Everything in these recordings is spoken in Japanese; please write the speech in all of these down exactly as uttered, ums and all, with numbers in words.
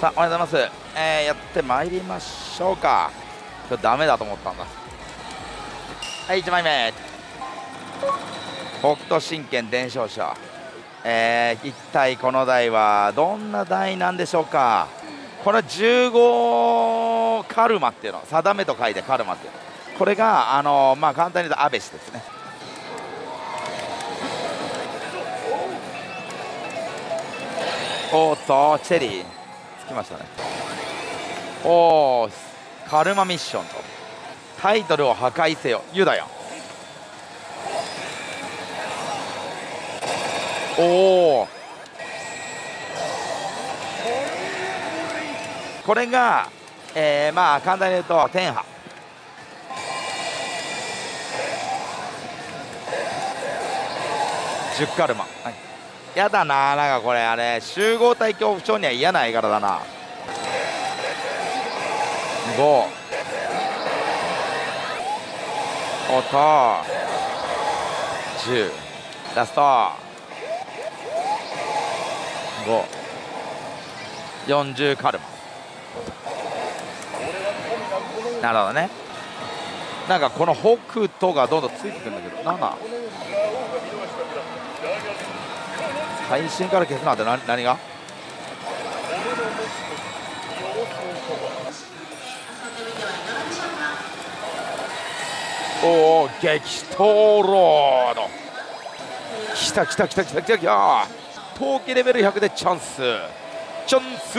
さあ、おはようございます。えー、やってまいりましょうか。今日ダメだと思ったんだ。はい、いちまいめ。北斗神拳伝承者。えー、一体この台はどんな台なんでしょうか。これはじゅうごカルマっていうの、定めと書いてカルマっていうの。これが、あのー、まあ簡単に言うとアベシですね。おーっと、チェリーつきましたね。おお、カルマミッションとタイトルを破壊せよユダヤン。おお、これが、えー、まあ簡単に言うと天波。じゅうカルマ、はい、やだな。なんかこれあれ集合体恐怖症には嫌な絵柄だな。ご、おっとじゅう、ラストご、よんじゅうカルマ。なるほどね。なんかこの北斗がどんどんついてくるんだけど、なんだ配信から消すなんて何何がおお、激闘ロード。きたきたきたきたきたきた。陶器レベルひゃくでチャンスチャンス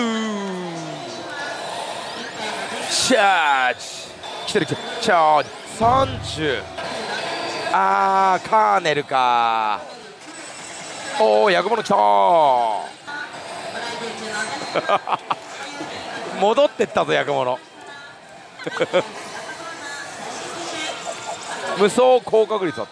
チャージ来てる来てる。チャージさんじゅう。あーカーネルか。おお、役物来た戻ってったぞ役物無双高確率だった。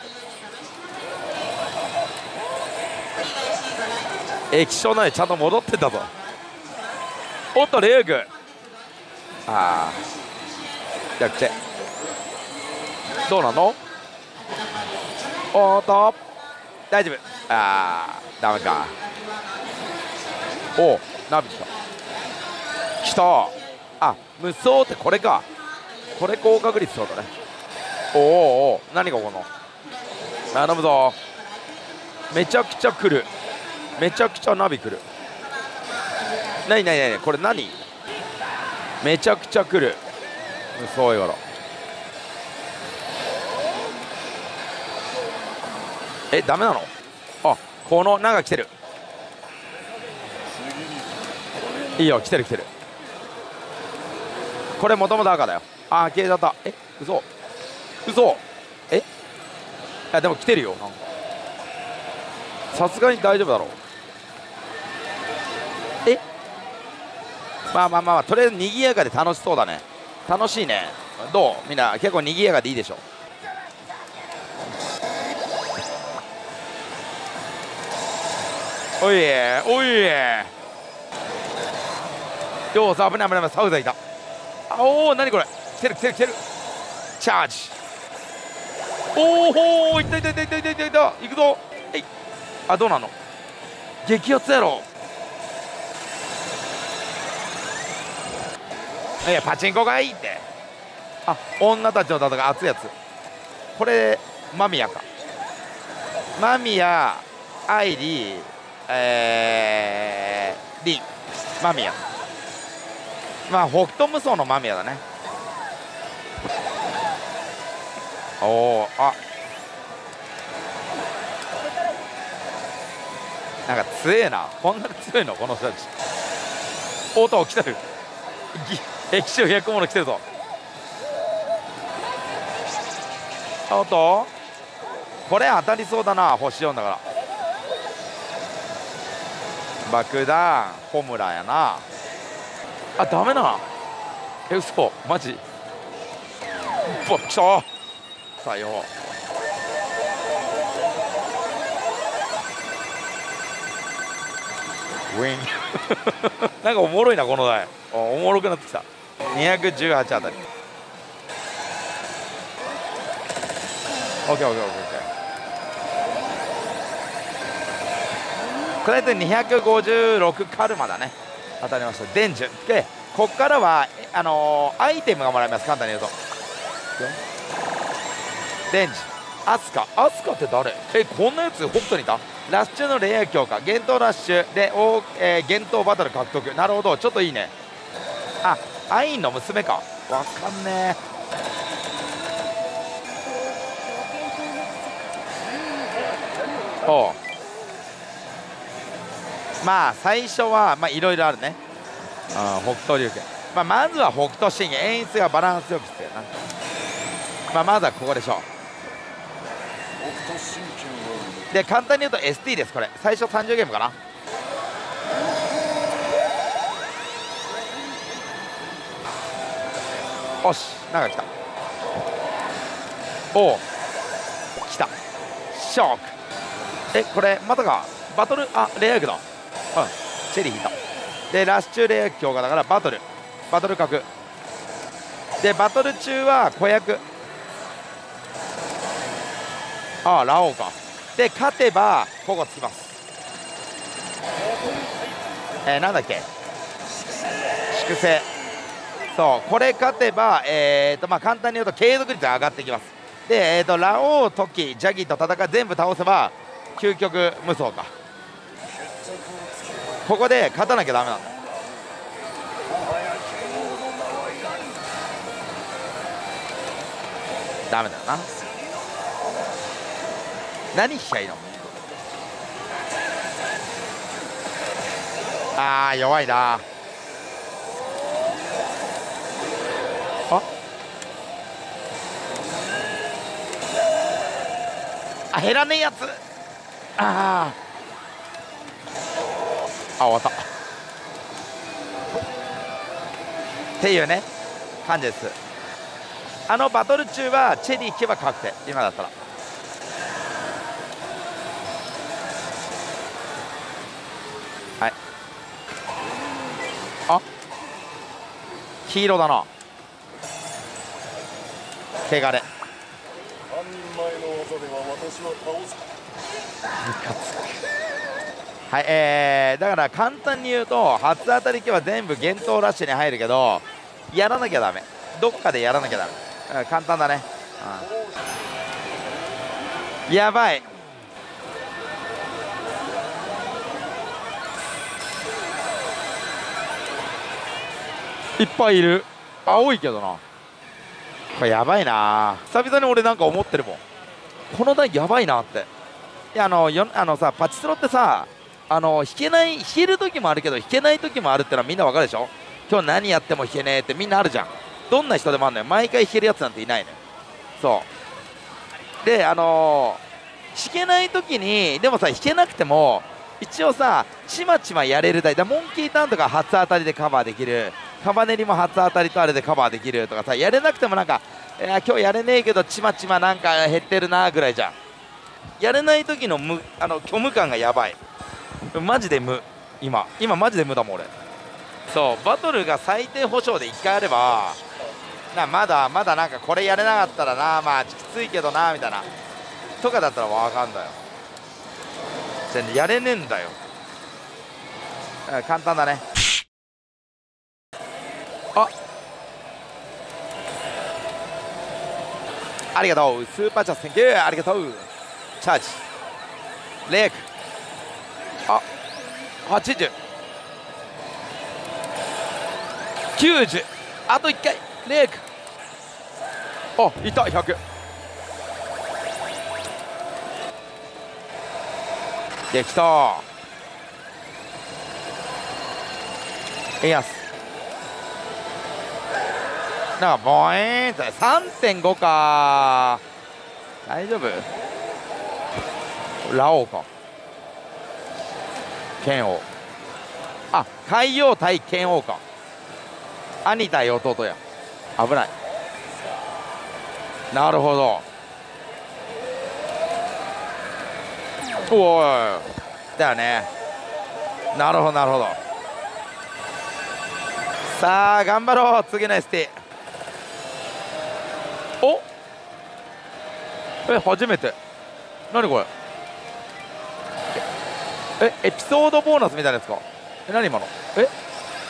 液晶内ちゃんと戻ってったぞ。おっとレーグ、ああ逆チェどうなの。おーっと大丈夫。あーダメか。おおナビ来た来た。あ無双ってこれか。これ高確率そうだね。おおお何がこの頼むぞ。めちゃくちゃ来る。めちゃくちゃナビ来る。なになになにこれ何。めちゃくちゃ来る無双絵柄。えダメなの。あこのなんか来てる。いいよ来てる来てる。これもともと赤だよ。あー消えちゃった。え嘘嘘。えいやでも来てるよ。なんかさすがに大丈夫だろう。えまあまあまあ、まあ、とりあえず賑やかで楽しそうだね。楽しいね。どうみんな結構賑やかでいいでしょ。おいえおいえようさ危ない危ないサウザいた。あおお何これ来てる来てる来てる。チャージ。おおいったいったいったいったいったいったいったいくぞ。えいあどうなの激アツやろ。いやパチンコがいいって。あ女たちの戦い熱いやつ。これ間宮か。間宮愛理えーリン間宮。まあ北斗無双の間宮だね。おおあなんか強えな。こんなに強いのこの人たち。おっと来てる。液晶ひゃくもの来てるぞ。おっとこれ当たりそうだな。星よんだから爆弾ホムラやな。あダメな。え嘘マジ。ぼっきたさよウィンなんかおもろいなこの台。おもろくなってきた。にひゃくじゅうはちあたり。オッケーオッケーオッケーオッケー。これでにひゃくごじゅうろくカルマだね。 当たりました。伝授で、こっからはあのー、アイテムがもらえます。簡単に言うと伝授アスカアスカって誰？え、こんなやつ北斗にいた？ラッシュのレア強化、幻冬ラッシュで、お、えー、幻冬バトル獲得。なるほど、ちょっといいね。あ、アインの娘か。わかんねえ。おう、まあ最初はまあいろいろあるね。あ、北斗龍拳、まあ、まずは北斗神拳、演出がバランスよくしてるな。まあまずはここでしょう。で、簡単に言うと エスティー です。これ最初さんじゅうゲームかな。よし、なんか来た。おお、来た。ショック。え、これまたかバトル、あ、レア役だ。うん、チェリー引いた。で、ラッシュレア強化だからバトルバトル格で、バトル中は子役、ああ、ラオウか。で、勝てばここつきます。えー、なんだっけ、粛清。そう、これ勝てば、えーとまあ、簡単に言うと継続率が上がってきます。で、えーとラオウ、トキ、ジャギと戦い全部倒せば究極無双か。ここで勝たなきゃダメなんだ。ダメだよな。何しちゃいいの。あー、弱いな。ああ、減らねえやつ。あーあ、終わった。っていうね感じです。あのバトル中はチェリー引けば確定。今だったらはい。あ、黄色だな。汚れ。はい、えー、だから簡単に言うと初当たり機は全部幻冬ラッシュに入るけど、やらなきゃダメ。どっかでやらなきゃダメ。うん、簡単だね。うん、やばい。いっぱいいる。青いけどな。これやばいな。久々に俺なんか思ってるもん。この台やばいなって。いや、あのよあのさ、パチスロってさ、あの引けない、引ける時もあるけど引けない時もあるってのはみんなわかるでしょ。今日何やっても引けねえってみんなあるじゃん。どんな人でもあるのよ。毎回引けるやつなんていないのよ。そうで、あのー、引けない時にでもさ、引けなくても一応さ、ちまちまやれる台だ。モンキーターンとか初当たりでカバーできる、カバネリも初当たりとあれでカバーできるとかさ、やれなくてもなんか、いや今日やれねえけどちまちまなんか減ってるなぐらいじゃん。やれない時の無、あの虚無感がやばい。マジで無。今今マジで無だもん俺。そうバトルが最低保証でいっかいあればな、まだまだなんかこれやれなかったらな、まあきついけどなみたいなとかだったらわかんだよ。全然やれねえんだよ。簡単だね。あ、ありがとう。スーパーチャーセンキュー、ありがとう。チャージレイク、あ、はちじゅう、きゅうじゅう、あといっかいレイク、あ、いた。ひゃくできた。円安なんかボエーンって さんてんご か。大丈夫。ラオウか。剣王、あ、海洋対剣王か。兄対弟や。危ない。なるほど。おいだよね。なるほどなるほど。さあ頑張ろう。次の エスティー。おえ、初めて。何これ。え、エピソードボーナスみたいなやつか。え、何今の。え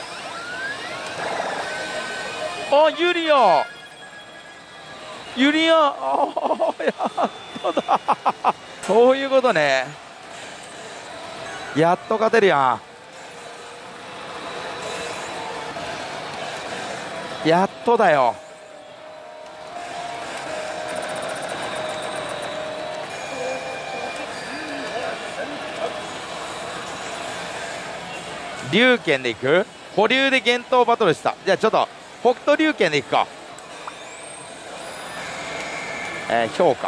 あ、ユリアユリア、あー、やっとだそういうことね。やっと勝てるやん。やっとだよ。龍拳でいく？保留で幻冬バトルした。じゃあちょっと北斗龍拳でいくか。えー、評価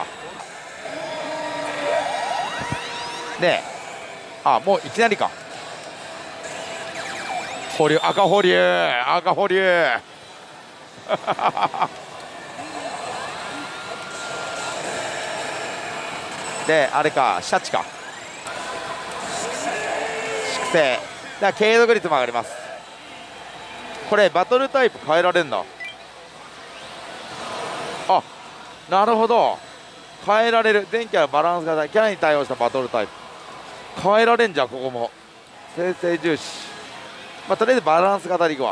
で、あ、もういきなりか。保留、赤保留、赤保留で、あれか、シャチか。粛清。だから継続率も上がります。これバトルタイプ変えられるんだ。あ、なるほど、変えられる。全キャラバランス型、キャラに対応したバトルタイプ変えられんじゃん。ここも生成重視。まあとりあえずバランス型でいくわ。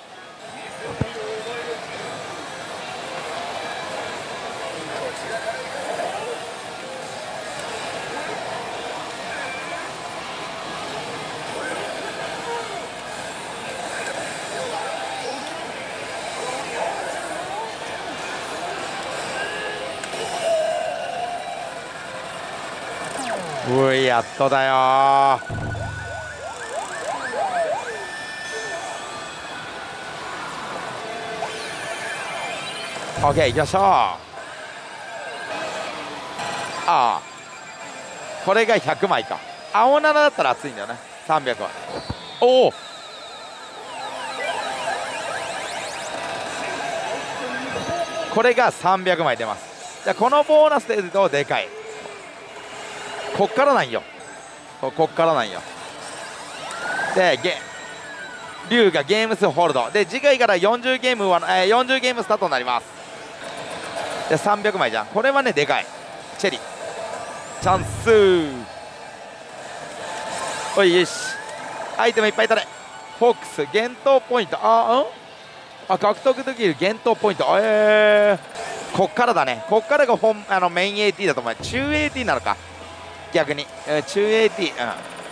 うい、やっとだよー。オッケー、行きましょう。ああ、これがひゃくまいか。青ななだったら熱いんだよね。さんびゃくまい。おお、これがさんびゃくまい出ます。じゃあこのボーナスで言うとでかい。こっからなんよ。こっからなんよ。で、ゲ龍がゲーム数ホールドで、次回からよんじゅうゲームは、えー、よんじゅうゲームスタートになります。でさんびゃくまいじゃん。これはねでかい。チェリーチャンス。おい、よし、アイテムいっぱい取れ。フォックス幻冬ポイント。あんあ、獲得できる幻冬ポイント。えー、こっからだね。こっからが本あのメイン エーティー だと思う。中 エーティー なのか逆に、えー、中 エーティー、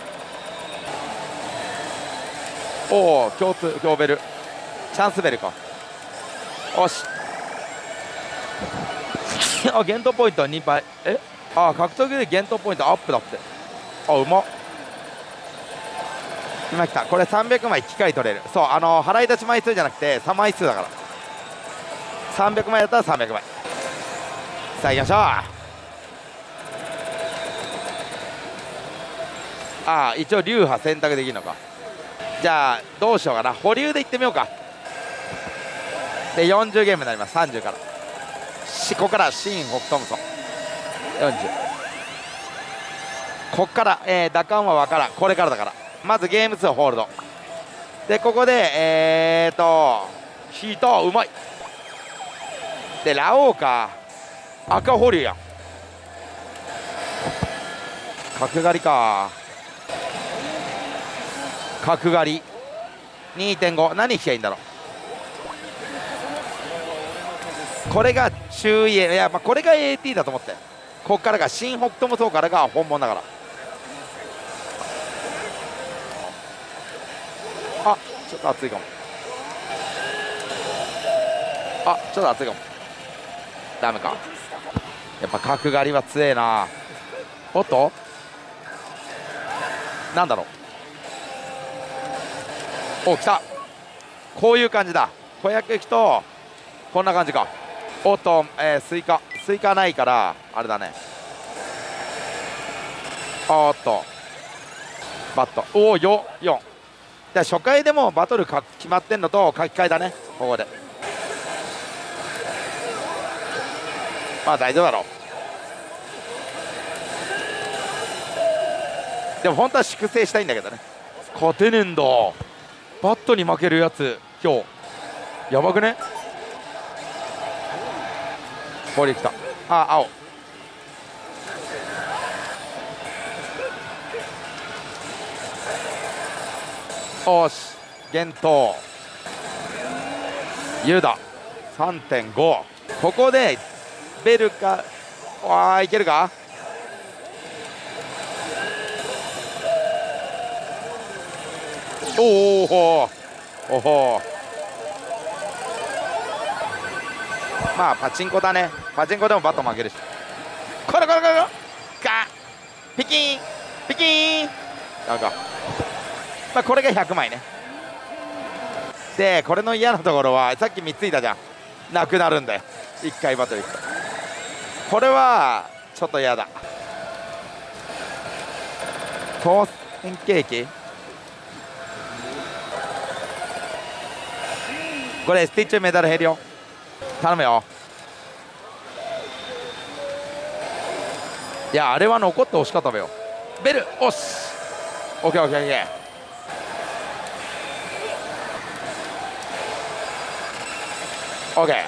うん、おお、共通共ベルチャンスベルか。よしあ、幻冬ポイントにばい。え、あ、獲得で幻冬ポイントアップだって。あ、うまっ。今来た。これさんびゃくまい機械取れる。そう、あの払い出し枚数じゃなくてさんまい数だから。さんびゃくまいだったらさんびゃくまい。さあ行きましょう。ああ、一応流派選択できるのか。じゃあどうしようかな。保留でいってみようか。でよんじゅうゲームになります。さんじゅうからし、ここからシーン・ホクトムソンよんじゅう。こっから、えー、打感は分からん。これからだから。まずゲーム数ホールドで、ここでえーとヒートうまい。でラオウか。赤保留やん。角刈りか。角刈り にてんご 何引きゃいいんだろう。これが中 E、 いや、まあ、これが エーティー だと思って。こっからが新北斗無双からが本物だから。あ、ちょっと熱いかも。あ、ちょっと熱いかも。ダメか。やっぱ角刈りは強えな。おっと、なんだろう。お、来た。こういう感じだ。子役行くとこんな感じか。おっと、えー、スイカスイカないからあれだね。おっとバット。おお、よよん。じゃあ初回でもバトルか決まってんのと書き換えだね。ここでまあ大丈夫だろう。でも本当は粛清したいんだけどね。勝てねえんだ。バットに負けるやつ今日やばくね。これ来た。あ、青。おし、幻冬。 ユダ さんてんご。 ここでベルか、あーいけるか。おおおお、まあパチンコだね。パチンコでもバット負けるし、これこれこれガピキンピキンなんか、まあこれがひゃくまいね。でこれの嫌なところはさっきみっついたじゃん、なくなるんだよいっかいバトルいくと。これはちょっと嫌だ。当選ケーキ、これスティッチメダル減るよ、頼むよ。いやあれは残ってほしかったべよ。ベルおしオッケーオッケーオッケー。オッケー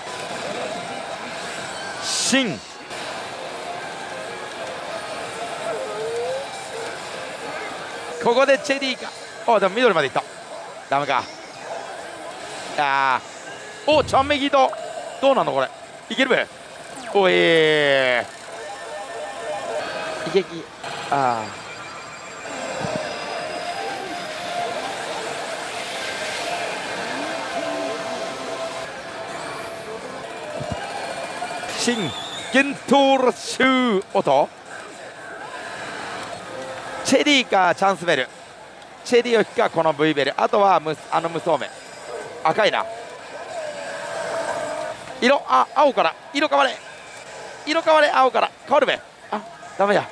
シン、ここでチェリーか。おでも緑までいった、ダメか。あーおちゃんめギートどうなのこれ、いけるべ。おいーいけき、ああ新幻冬ラッシュ音、チェリーかチャンスベル、チェリーを引くかこの V ベル、あとはむあの無双面赤いな。色あ青から色変われ、色変われ、青から変わるべ。あダメや。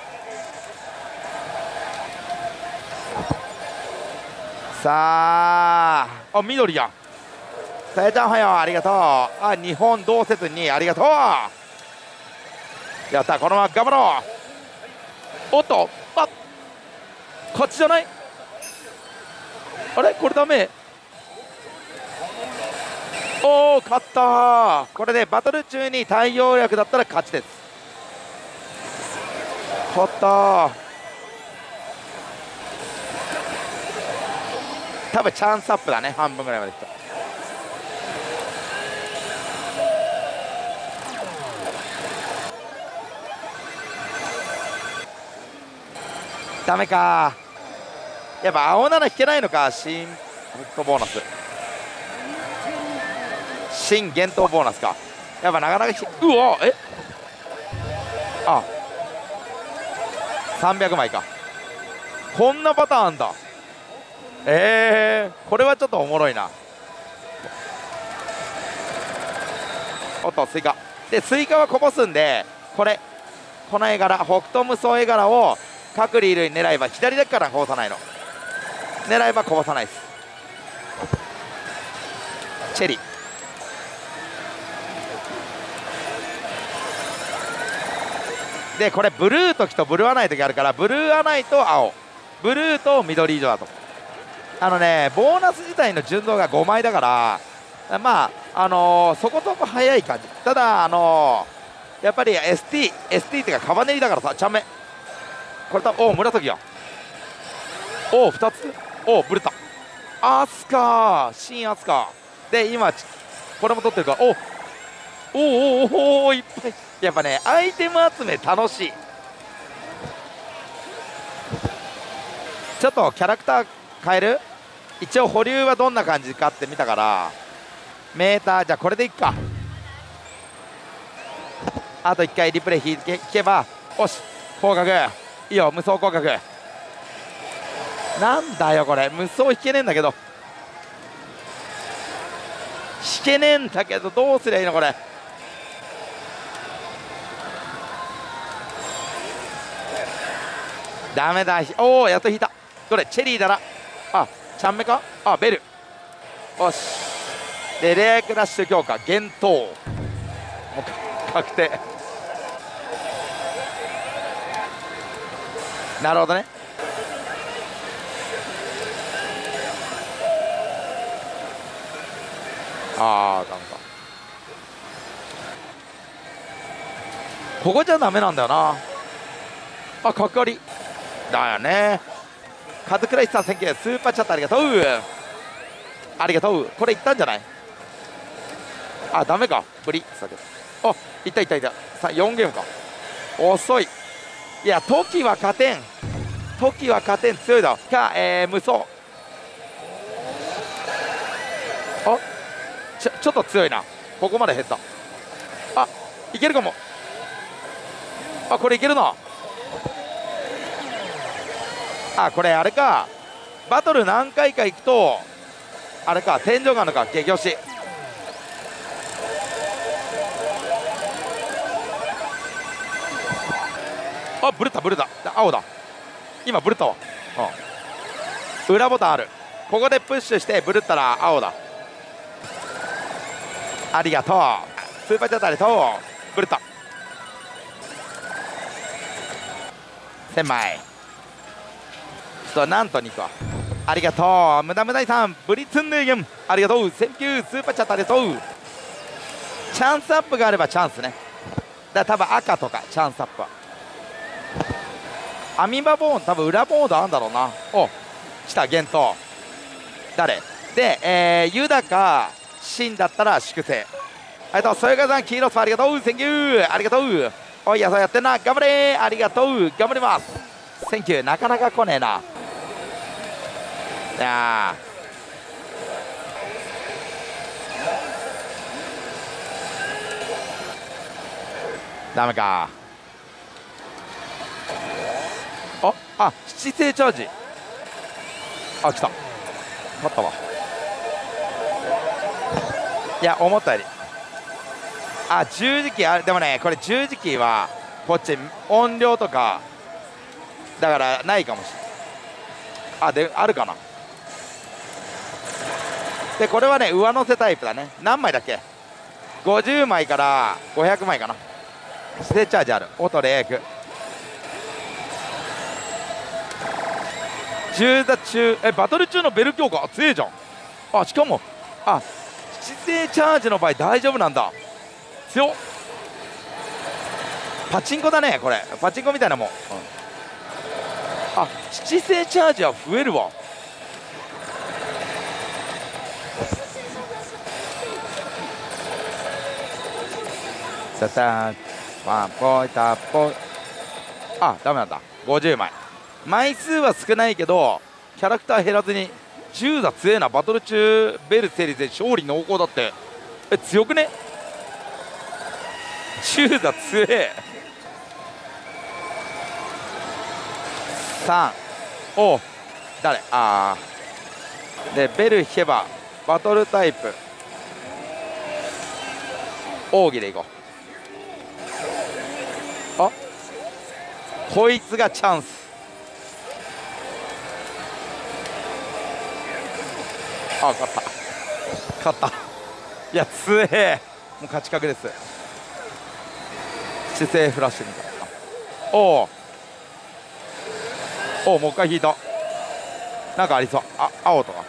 さああ緑やん。さやちゃんおはよう、ありがとう。あ日本同説にありがとう。やったこのまま頑張ろう。おっとあ勝ちじゃない、あれこれダメ。おお勝ったー。これでバトル中に対応力だったら勝ちです。勝ったー。多分チャンスアップだね、半分ぐらいまできた。ダメか、やっぱ青なな引けないのか。新ボーナス、新幻冬ボーナスか。やっぱなかなかひうわえあさんびゃくまいか。こんなパターンあんだ。えー、これはちょっとおもろいな。おっとスイカで、スイカはこぼすんで、これこの絵柄北東無双絵柄を各リールに狙えば左だけからこぼさないの、狙えばこぼさないです。チェリーでこれブルー時とブルーアナイ時あるから、ブルーアナイと青、ブルーと緑以上だと。あのねボーナス自体の順動がごまいだから、まああのー、そこそこ速い感じ。ただあのー、やっぱり エスティー エスティー っていうかカバネリだからさ、ちゃんめこれたおお紫や、おおふたつ、おおブレたアスカー、新アスカーで今これも取ってるから、おおおおおいっぱい。やっぱねアイテム集め楽しい。ちょっとキャラクター変える。一応保留はどんな感じかって見たから、メーターじゃあこれでいっか。あといっかいリプレイ引けばおし降格いいよ、無双降格。なんだよこれ無双引けねえんだけど、引けねえんだけどどうすりゃいいのこれ。ダメだ。おおやっと引いた。どれチェリーだなあ、ちゃんめかあ、ベルよし。でレアクラッシュ強化幻冬もう確定。なるほどね。ああダメか、ここじゃダメなんだよなあ。かかりだよね。カズクライスさん、センキュースーパーチャットありがとうありがとう。これいったんじゃない。 あ、ダメか、ブリッツだけど。あ、いったいったいった。さよんゲームか。遅い。いや、トキは勝てん。トキは勝てん、強いだか、えー、無双。あ、ちょちょっと強いな。ここまで減った。あ、いけるかも。あ、これいけるな。あ、これあれか、バトル何回か行くとあれか、天井があるのか、激推し。あ、ブレたブレた、青だ。今ブレたわ。うん、裏ボタンある。ここでプッシュしてブレったら青だ。ありがとう。スーパーチャットありがとう。ブレた。千枚。ちょっとなんとにこ。ありがとう。無駄無駄いさん、ブリツンヌーゲン。ありがとう。センキュー、スーパーチャットありがとう。チャンスアップがあればチャンスね。だから多分赤とかチャンスアップは。アミバボーン、多分裏ボードあるんだろうな。お、来た、ゲント。誰で、えー、ユダかシンだったら粛清。ありがとう。そよかさん、黄色スパありがとう。センキュー、ありがとう。おい、やそうやってんな。頑張れー。ありがとう。頑張ります。センキュー、なかなか来ねえな。いやー、ダメか。あ、あ、七星チャージ。あ、来た。勝ったわ。いや、思ったより。あ、十字キーあれ、でもね、これ十字キーはこっち音量とかだからないかもしれない。あ、であるかな。でこれはね、上乗せタイプだね。何枚だっけ。ごじゅうまいからごひゃくまいかな。ステチャージある。音レイク中座中、えバトル中のベル強化強いじゃん。あ、しかもあ、七星チャージの場合大丈夫なんだ。強っ。パチンコだねこれ。パチンコみたいなもん、うん、あ、七星チャージは増えるわ。タタンワンポイタポイ。あ、ダメなんだ。ごじゅうまい。枚数は少ないけどキャラクター減らずにじゅう座強えな。バトル中ベル成立で勝利濃厚だって。え、強くね。じゅう座強え。さんお誰。あーでベル引けばバトルタイプ奥義でいこう。あ、こいつがチャンス。あ、勝った勝った。いや強え。もう勝ち確です。姿勢フラッシュみたいな。おおおお、もう一回引いた。なんかありそう。あ、青とか。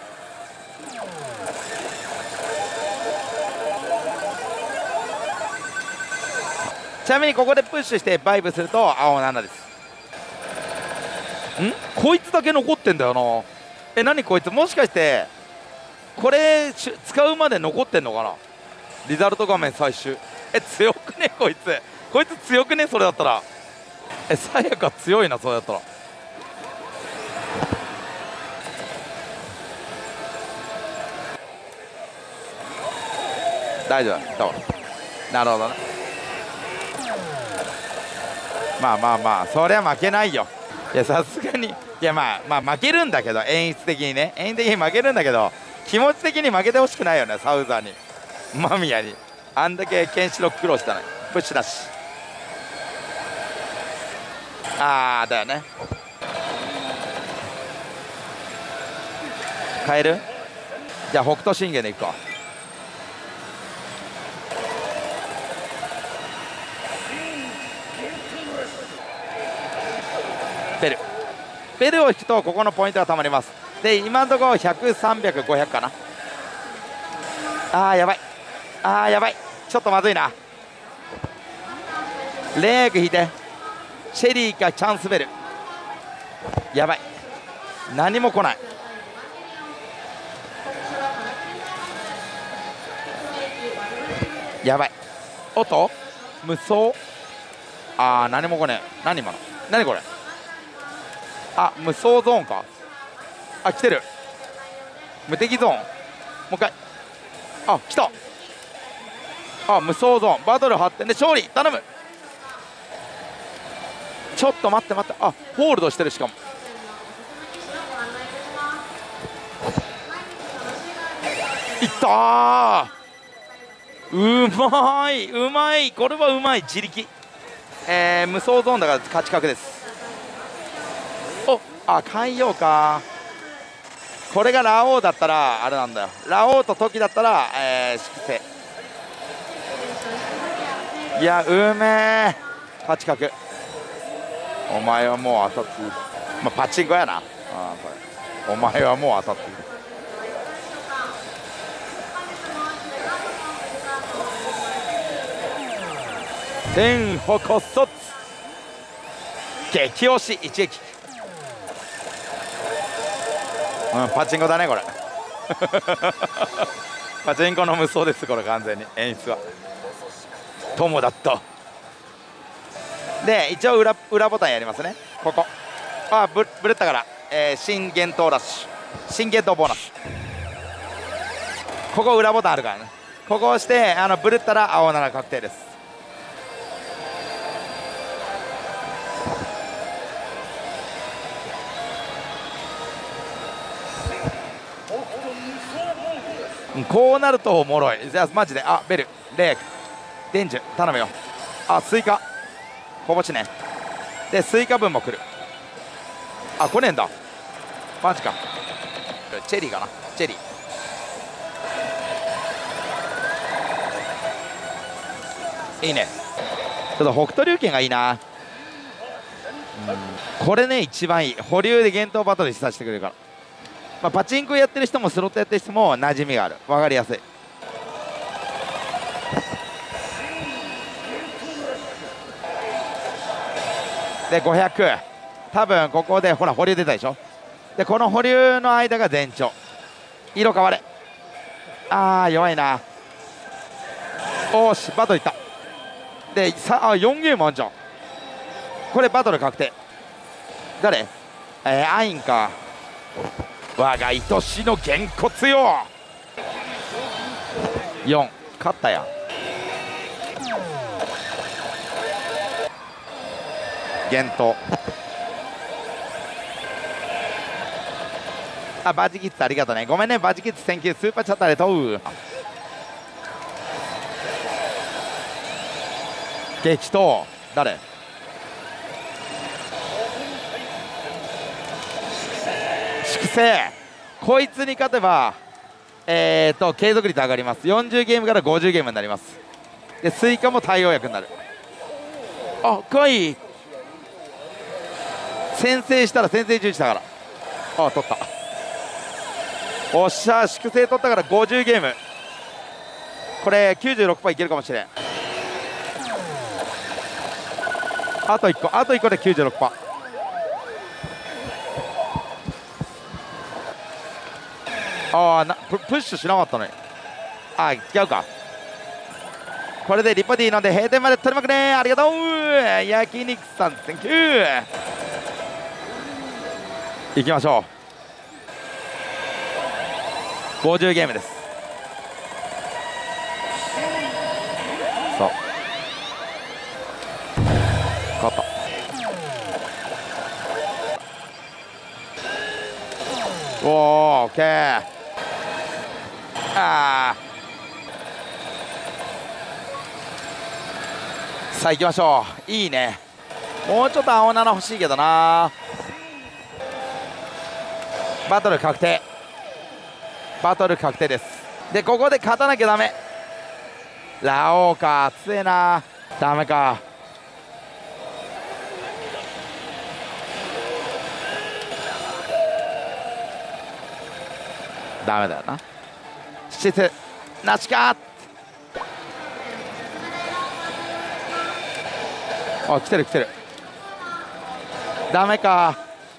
ちなみにここでプッシュしてバイブすると青ななです。ん、こいつだけ残ってんだよな。え、何こいつ、もしかしてこれ使うまで残ってんのかな。リザルト画面最終。え、強くねこいつ。こいつ強くねそれだったら。え、さやか強いなそれだったら。大丈夫だ。なるほどね。まあまあまあ、そりゃ負けないよ。いや、さすがに。いや、まあまあ負けるんだけど、演出的にね、演出的に負けるんだけど、気持ち的に負けてほしくないよね。サウザーに、間宮にあんだけケンシロウ苦労したのに。プッシュだし。ああだよね。変える。じゃあ北斗神拳でいくか。ベルベルを引くとここのポイントがたまります。で今のところひゃく、さんびゃく、ごひゃくかな。あーやばい。あーやばい。ちょっとまずいな。レイク引いて。シェリーかチャンスベル。やばい。何も来ない。 やばい。おっと無双。あー何もこねえ。何今の何これ。あ無双ゾーンか。あ来てる。無敵ゾーン。もう一回。あ来た。あ無双ゾーンバトル発展で勝利頼む。ちょっと待って待って。あホールドしてる。しかもいったー。うまいうまい。これはうまい。自力。えー、無双ゾーンだから勝ち確です。おあ変えようか。これがラオウだったらあれなんだよ。ラオウとトキだったら、えー、粛清。いやうめえ。勝ち確。お前はもう当たっている。まあパチンコやな。あこれお前はもう当たっている。天矛卒激押し一撃。うんパチンコだねこれパチンコの無双ですこれ。完全に演出は友だった。で一応 裏, 裏ボタンやりますね。ここあ ブ, ブレッタから、えー、新幻冬ラッシュ新幻冬ボーナス。ここ裏ボタンあるからね。ここを押してあのブレッタら青なら確定です。こうなるとおもろい。じゃあマジであベルレイクデンジュ頼むよ。あスイカこぼしね。でスイカ分も来る。あ来ねえんだマジか。チェリーかな。チェリーいいね。ちょっと北斗龍拳がいいな。うんこれね一番いい。保留で幻冬バトルさせてくれるから。まあ、パチンコやってる人もスロットやってる人も馴染みがある。分かりやすい。でごひゃく多分ここでほら保留出たでしょ。でこの保留の間が前兆。色変われ。あー弱いな。おーしバトルいった。でさあよんゲームあんじゃん。これバトル確定。誰えー、アインか。我が愛しのげんこつよ。よん勝ったやん。幻冬。あバジキッズありがとうね。ごめんねバジキッズセンキュースーパーチャットありがとう。激闘誰粛清。こいつに勝てばえー、っと継続率上がります。よんじゅうゲームからごじゅうゲームになります。でスイカも対応薬になる。あかわいい。先制したら先制重視だから。あ取った。おっしゃ粛清取ったからごじゅうゲーム。これ きゅうじゅうろくパーセント いけるかもしれん。あといっこあといっこで きゅうじゅうろくパーセント。ああな プ, プッシュしなかったのに。あ違うか。これでリポディので閉店まで取りまくね。ありがとう焼肉さんセンキュー。いきましょう。ごじゅうゲームです。そう勝った。おおオッケー。あさあ行きましょう。いいね。もうちょっと青なな欲しいけどな。バトル確定。バトル確定です。でここで勝たなきゃダメ。ラオウか強えな。ダメか。ダメだよな。シスなしか。あ来てる来てる。ダメか。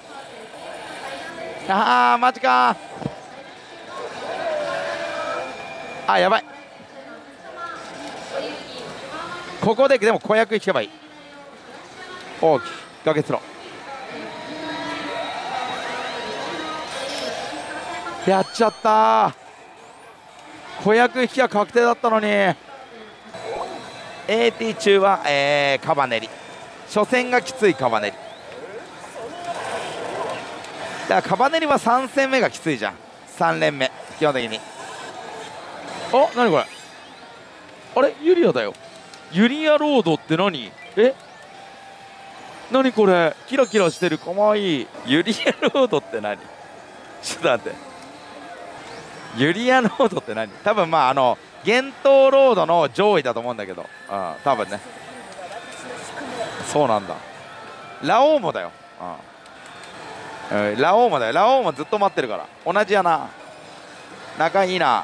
あーマジか。あやばい。 ここででも子役引けばいい。おお、崖つろやっちゃったー。子役引きは確定だったのに。 エーティー 中は、えー、カバネリ。初戦がきついカバネリだからカバネリはさん戦目がきついじゃん。さん連目基本的に。あ、何これ。あれユリアだよ。ユリアロードって何。え、何これ。キラキラしてるかわいい。ユリアロードって何。ちょっと待って。ユリアロードって何。多分まああの幻冬ロードの上位だと思うんだけど、うん、多分ね。そうなんだ。ラオウもだよ、うん、ラオウもだよ。ラオウもずっと待ってるから同じやな。仲いいな。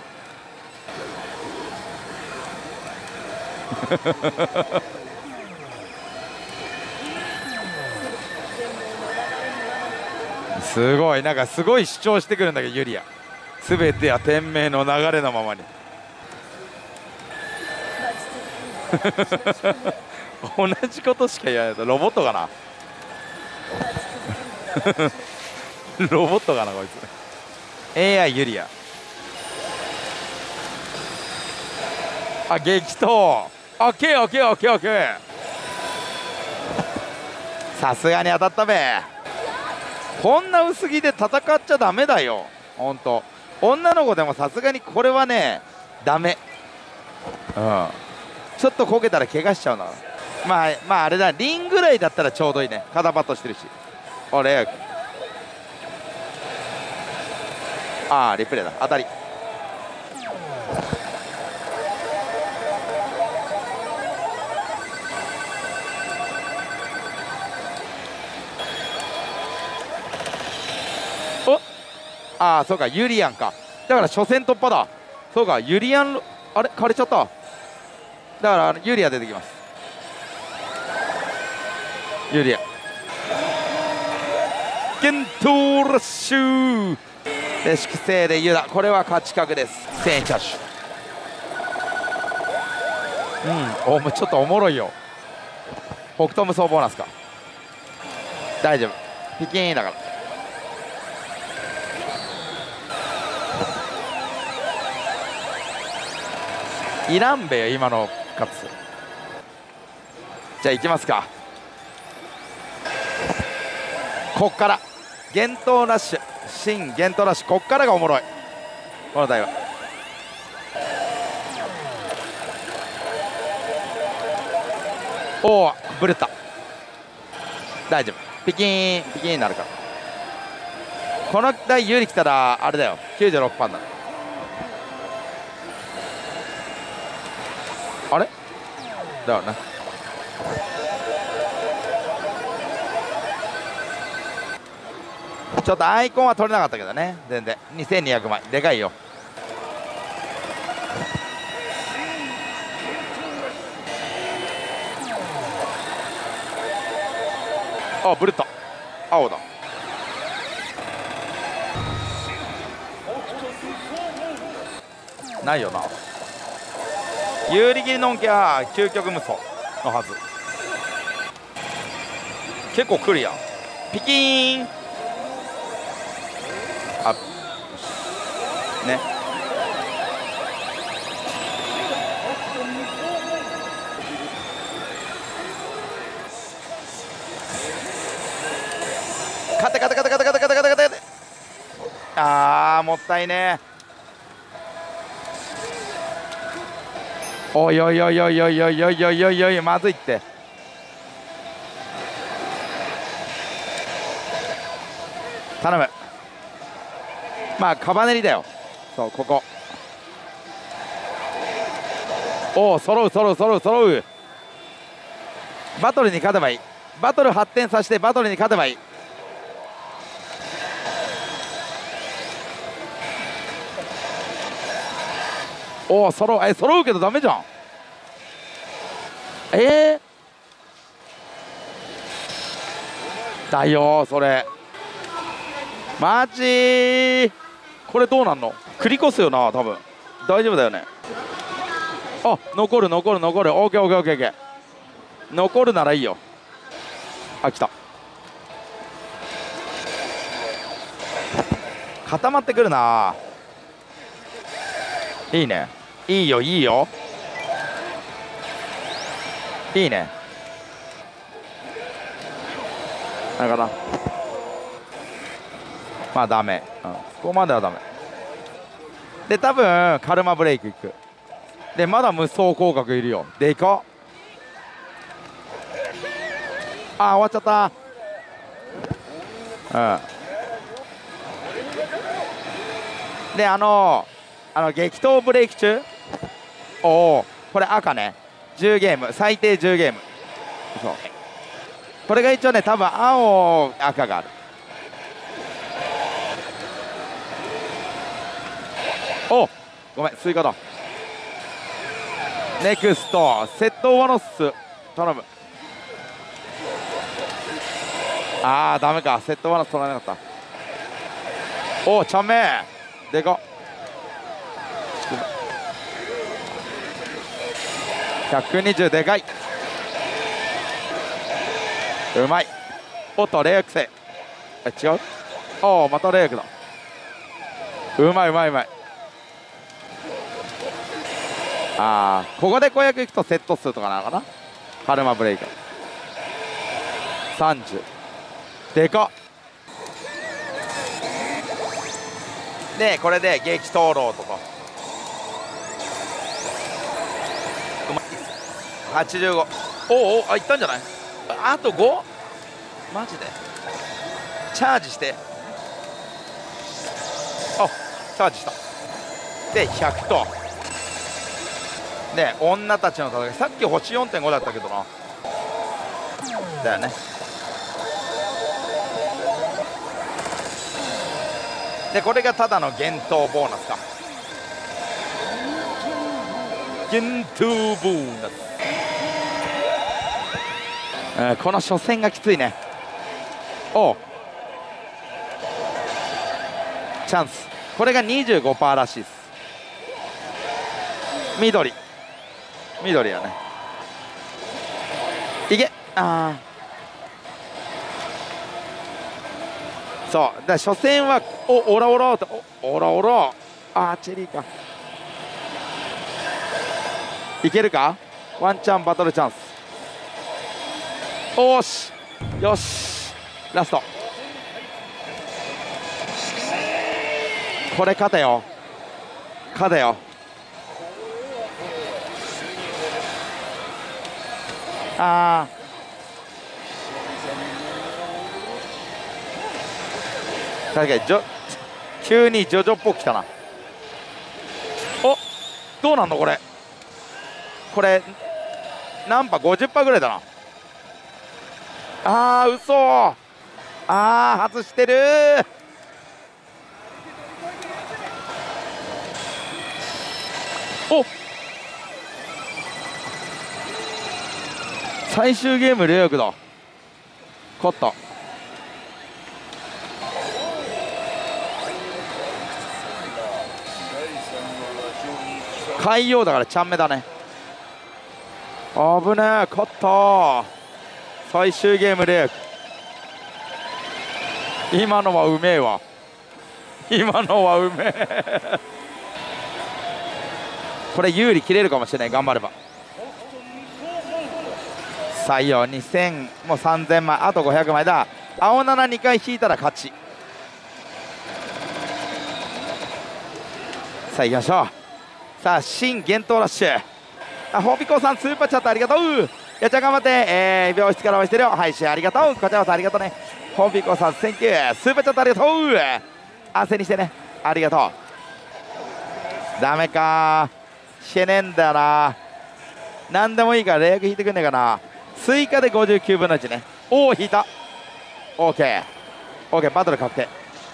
すごいなんかすごい主張してくるんだけどユリア。全ては天命の流れのままに。同じことしか言わないと。ロボットかな。ロボットかなこいつ。 エーアイ ユリア。あ、激闘。オッケーオッケーオッケーオッケー。さすがに当たったべ。こんな薄着で戦っちゃダメだよほんと。女の子でもさすがにこれはねダメ。うんちょっとこけたら怪我しちゃうな。まあまああれだ、リンぐらいだったらちょうどいいね。肩パッドしてるし。あれああリプレイだ。当たり。おああそうかユリアンか。だから初戦突破だ。そうかユリアン。あれ枯れちゃった。だからユリア出てきます。ユリア幻冬ラッシュで粛清でユダ。これは勝ち確です。せんえんチャーシュ。うんおもちょっとおもろいよ。北東無双ボーナスか。大丈夫ピキーンだから。いらんべよ今のカツ。じゃあ行きますか。こっから幻冬ラッシュ新幻冬ラッシュ。こっからがおもろいこの台は。おおブレた。大丈夫ピキーンピキーンになるから。この台有利来たらあれだよ きゅうじゅうろくパーセント だ。あれだよな。ちょっとアイコンは取れなかったけどね。全然にせんにひゃくまいでかいよ。あブルット青だ。ないよな。有利切りのんきゃ究極無双のはず。結構クリア。ピキーンあね。勝て勝て勝て勝て勝て勝て勝て勝て。あーもったいね。おいおいおいおいおいおいおいおいおいおいまずいって。頼む。まあカバネリだよ。そうここ。おお揃う揃う揃う揃う。バトルに勝てばいい。バトル発展させてバトルに勝てばいい。おお揃う。え揃うけどダメじゃん。えー、だよそれマジー。これどうなんの。繰り越すよな多分。大丈夫だよね。あ残る残る残る。オーケーオーケーオーケーオーケー。 残るならいいよ。あ、来た。固まってくるな。いいね、いいよいいよ、いいね。だからまあダメ、うん、ここまではダメで、多分カルマブレイクいくで、まだ無双広角いるよ。でかっ。あー、終わっちゃった。うんで、あのー、あの激闘ブレイク中、おお、これ赤ね、じゅうゲーム、最低じゅうゲーム。そう、これが一応ね、多分青赤がある。お、ごめん、スイカだ。ネクストセットワノス頼む。あーダメか、セットワノス取らなかった。おお、ちゃんめでかっ。ひゃくにじゅうでかい。うまい。おっとレイアクセ、え違う、おおまたレイアクだ。うまいうまいうまい。あー、ここで公約いくとセット数とかなのかな。カルマブレイクさんじゅうでかっ。でこれで激闘ローとかはちじゅうご。おお、あ、いったんじゃない。あと ご？ マジでチャージして、あ、チャージしたでひゃくと。で女たちの戦い、さっき星 よんてんご だったけどな。だよね。でこれがただの幻冬ボーナスか。幻冬ボーナス、うん、この初戦がきついね。おう、チャンス、これが にじゅうごパーセント らしいです。緑緑やね。いけ、ああ、そうだ、初戦はおオラオラと、おオラオラ、あーチェリーか。いけるか、ワンチャンバトルチャンス。おーし、よし、ラスト。これ勝てよ、勝てよ。あー、確かにジョ急にジョジョっぽくきたな。お、どうなんのこれ、これ何パー ごじゅっパーセント ぐらいだな。あー、嘘、あー外してるー。お、最終ゲームレイアクだ。勝った。海洋だからちゃんめだね。危ねえ、勝ったー。最終ゲームレイアク、今のはうめえわ、今のはうめえこれ有利切れるかもしれない、頑張れば。採用にせん、もうさんぜんまい、あとごひゃくまいだ。青ななにかい引いたら勝ち。さあ行きましょう。さあ新幻冬ラッシュ、あ、ホビコさんスーパーチャットありがとう。やっちゃん頑張って、えー、病室から応援してるよ。配信ありがとう。こちらこそありがとうね。ホビコさんセンキュー、スーパーチャットありがとう。安静にしてね、ありがとう。ダメかー、してねえんだよな。何でもいいからレイアク引いてくんねえかな。追加でごじゅうきゅうぶんのいちね。おお引いた。 OK OK、 バトル確定。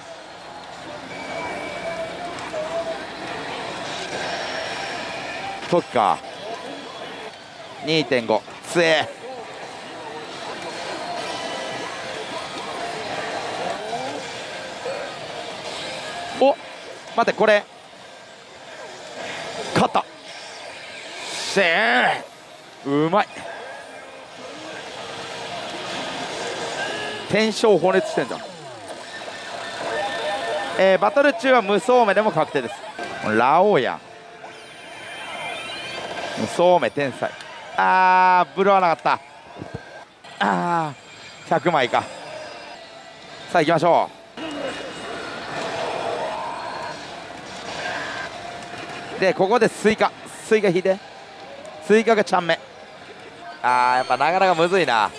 そっか にてんご つえ。お、待って、これ勝った。せーうまい。 戦勝放熱してんじゃん。えー、バトル中は無双目でも確定です。ラオウやん。無双目天才。あー、ブルはなかった。あー、ひゃくまいか。さあ行きましょう。でここでスイカスイカ引いて、スイカがちゃんめ。あー、やっぱなかなかむずいな。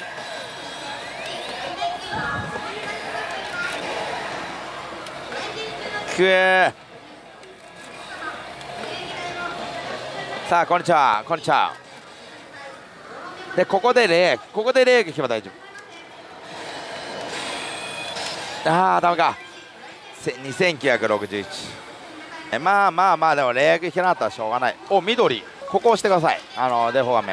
くー。さあこんにちはこんにちは。でここで礼ここで礼が引けば大丈夫。ああダメか。にせんきゅうひゃくろくじゅういち。えまあまあまあでも礼が引けなかったらしょうがない。お緑ここ押してください。あのデフォ画面。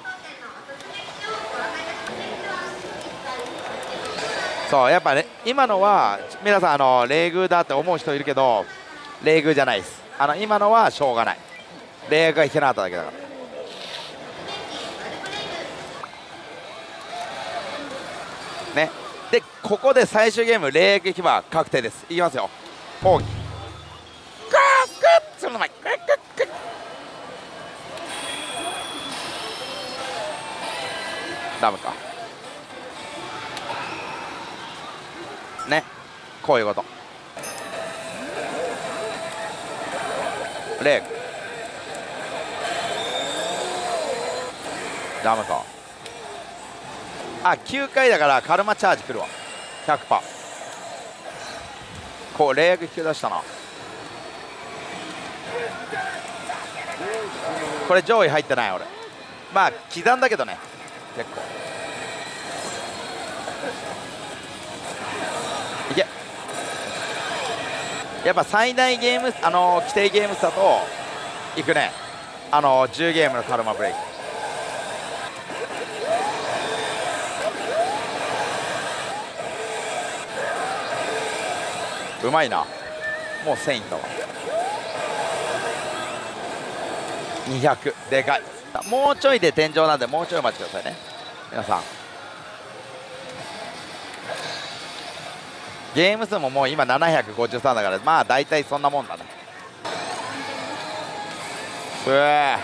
そうやっぱね今のは皆さんあの礼遇だって思う人いるけど礼遇じゃないです。あの今のはしょうがない。礼が引けなかっただけだからね。でここで最終ゲーム礼が引けば確定です。いきますよ。奥義ガーッその前グッグッグッダメかね。こういうこと礼ダメか。あきゅうかいだからカルマチャージくるわ ひゃくパーセント。 こう礼が引き出したな。これ上位入ってない俺。まあ刻んだけどね結構いけ。やっぱ最大ゲームあのー、規定ゲーム差といくね。あのー、じゅうゲームのカルマブレイクうまいな。もうせんいったわ。にひゃくでかい。もうちょいで天井なんでもうちょいお待ちくださいね皆さん。ゲーム数ももう今ななひゃくごじゅうさんだからまあ大体そんなもんだね。うえ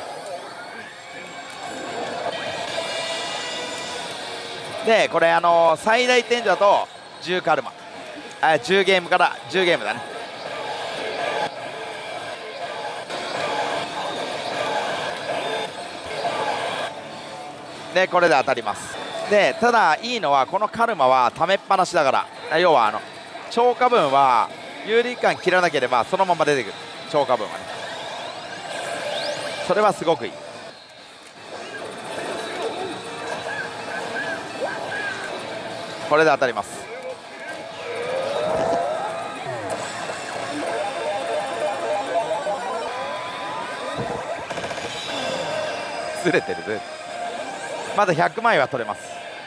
でこれあのー、最大天井だとじゅうカルマあじゅうゲームからじゅうゲームだね。でこれで当たります。でただいいのはこのカルマはためっぱなしだから、要はあの超過分は有利感切らなければそのまま出てくる。超過分はねそれはすごくいい。これで当たります。ずれてるずれてる。まだひゃくまいは取れます。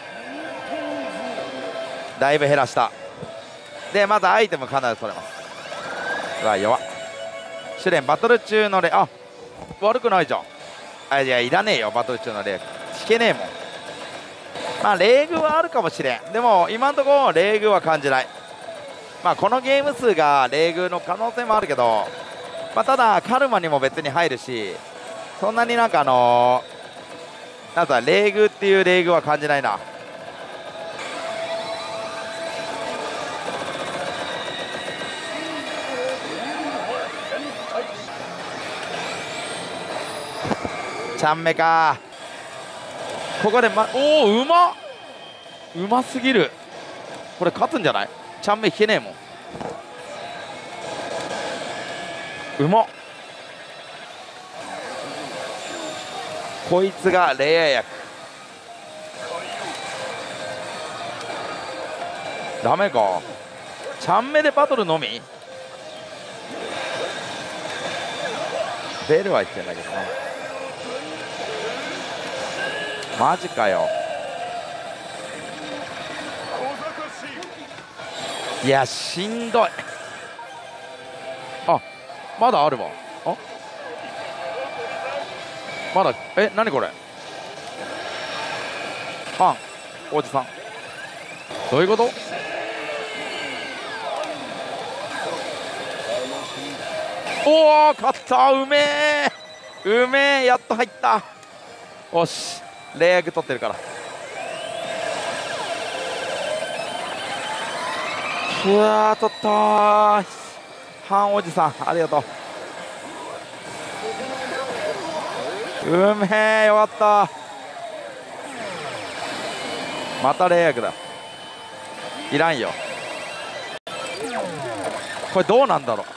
だいぶ減らした。でまだアイテムかなり取れます。うわ弱っ。試練バトル中のレあ悪くないじゃん。あいやいらねえよバトル中のレ引けねえもん。まあレーグはあるかもしれん。でも今のところレーグは感じない。まあこのゲーム数がレーグの可能性もあるけど、まあ、ただカルマにも別に入るしそんなになんかあのー、なんかレーグっていうレーグは感じないな。ちゃんめかここで、ま、おおうまっうますぎる。これ勝つんじゃない。ちゃんめ引けねえもん。うまっ。こいつがレア役ダメか。ちゃんめでバトルのみベルは言ってんだけどな。マジかよ。いやしんどい。あまだあるわ。あまだえ何これパンおじさんどういうこと？おお、勝った。うめえうめえ、やっと入った。よし、レーグ取ってるから。うわー、取ったー。ハンおじさん、ありがとう。うめえ、よかった。またレーグだ。いらんよ。これどうなんだろ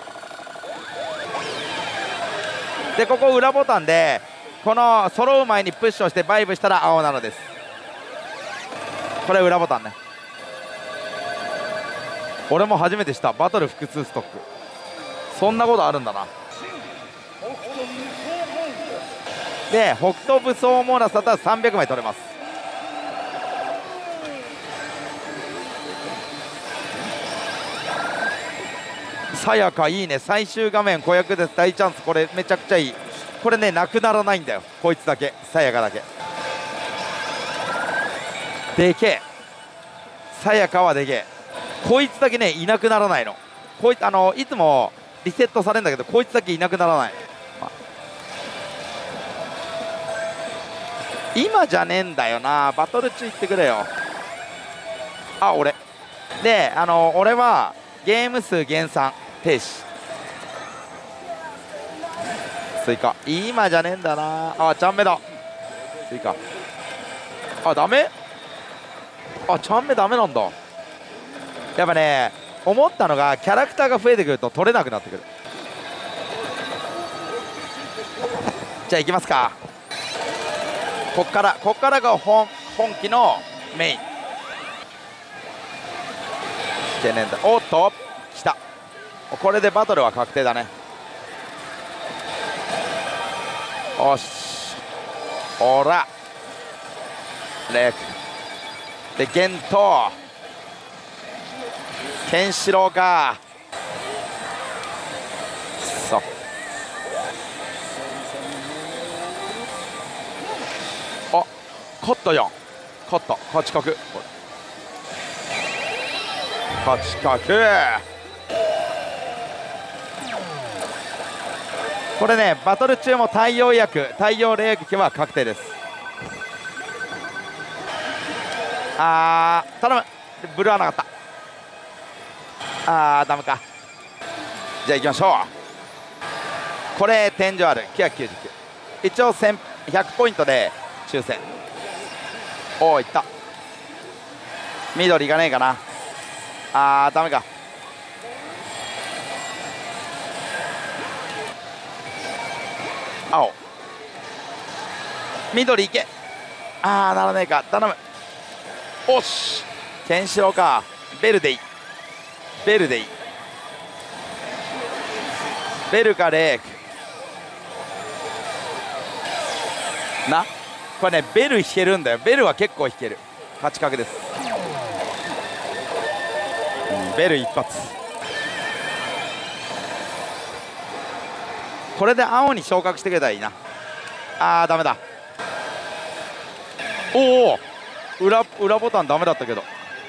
う。で、ここ裏ボタンでこの揃う前にプッシュをしてバイブしたら青なのです。これ裏ボタンね。俺も初めてした。バトル複数ストック、そんなことあるんだな。で、北斗武装モーラスだったらさんびゃくまい取れます。さやかいいね。最終画面子役です。大チャンス。これめちゃくちゃいい。これね、なくならないんだよ、こいつだけ。さやかだけでけえ。さやかはでけえ。こいつだけね、いなくならないの。こいつあのいつもリセットされるんだけど、こいつだけいなくならない。今じゃねえんだよな。バトル中行ってくれよ。あ、俺で、あの俺はゲーム数減産停止追加。今じゃねえんだな。あ、ちゃんめだ。追加。あ、ダメ。あ、ちゃんめダメなんだ。やっぱね、思ったのがキャラクターが増えてくると取れなくなってくる。じゃあ行きますか。こっからこっからが本本気のメイン。懸念だ。おっと来た。これでバトルは確定だね。おし、ほらレクでゲントケンシロウか。そう、あ、勝ったやん。勝った。勝ち確。勝ち確。これね、バトル中も太陽薬太陽霊撃は確定です。あー、頼む。ブルーはなかった。あー、ダメか。じゃあ行きましょう。これ天井あるきゅうひゃくきゅうじゅうきゅう。一応せんひゃくポイントで抽選。おお、いった。緑がねえかな。あー、ダメか。青緑いけ。あー、ならねえか。頼む。おし、ケンシロウか。ベルでいい。ベルでいい。ベルかレークな。これね、ベル引けるんだよ。ベルは結構引ける。勝ち確です。うん、ベル一発。これで青に昇格してくれたらいいな。あー、ダメだ。おお、裏裏ボタンダメだったけど。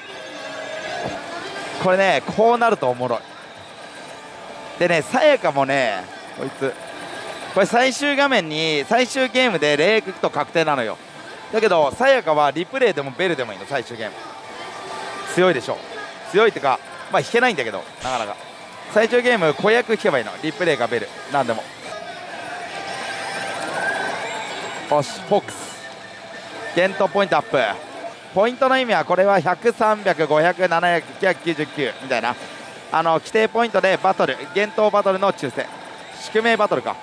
これね、こうなるとおもろい。でね、さやかもね、こいつこれ最終画面に最終ゲームでレイクと確定なのよ。だけどさやかはリプレイでもベルでもいいの。最終ゲーム強いでしょ。強いってか、まあ引けないんだけど、なかなか最終ゲーム子役引けばいいの。リプレイかベルなんでも。よし、フォックスゲントポイントアップ。ポイントの意味はこれはひゃく、さんびゃく、ごひゃく、ななひゃく、きゅうひゃくきゅうじゅうきゅうみたいな、あの規定ポイントでバトル幻冬バトルの抽選、宿命バトルか。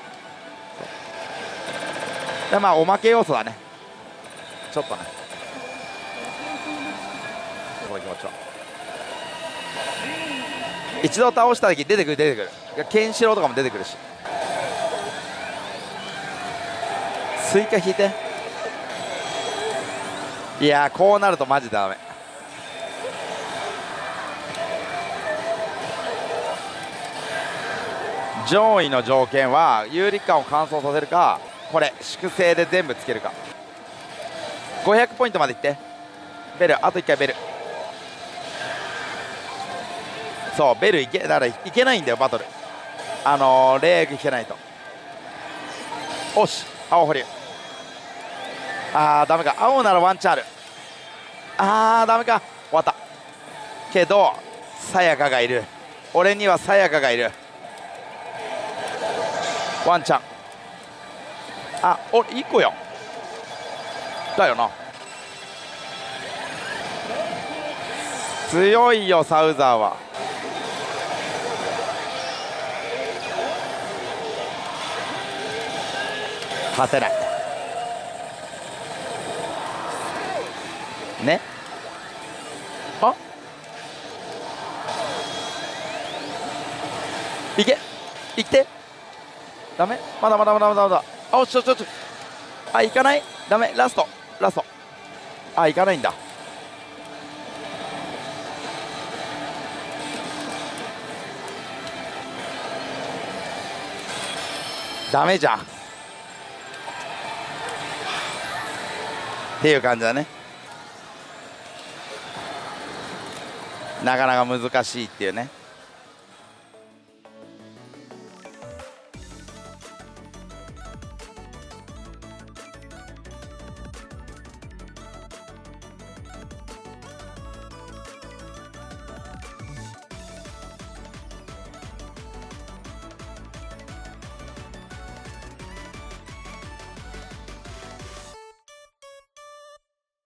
で、まあおまけ要素だね、ちょっとね。この気持ちは一度倒した時出てくる出てくる。いや、ケンシロウとかも出てくるし。スイカ引いて。いやー、こうなるとマジでダメ。上位の条件は有力感を乾燥させるか、これ粛清で全部つけるか。ごひゃくポイントまでいってベル。あといっかいベル。 そうベルいけだからいけないんだよバトル。あのー、レイいけないと。おし青保留。あーダメか。青ならワンチャンある。あーダメか。終わったけどさやかがいる。俺にはさやかがいる。ワンチャン。あおいっこよだよな。強いよサウザーは。勝てないね。あいけいってダメ。まだまだまだまだまだ。あおちょちょちょあいかない。ダメ。ラストラスト。あいかないんだ。ダメじゃんっていう感じだね。なかなか難しいっていうね。